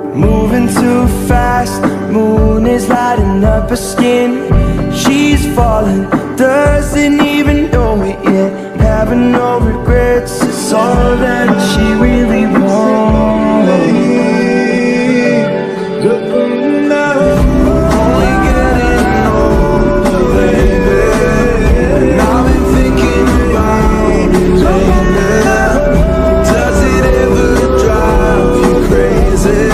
moving too fast, moon is lighting up her skin. She's falling, doesn't even know it yet. Having no regrets, it's all that she really wants. Only getting older, baby, and I've been thinking about you lately. Does it ever drive you crazy?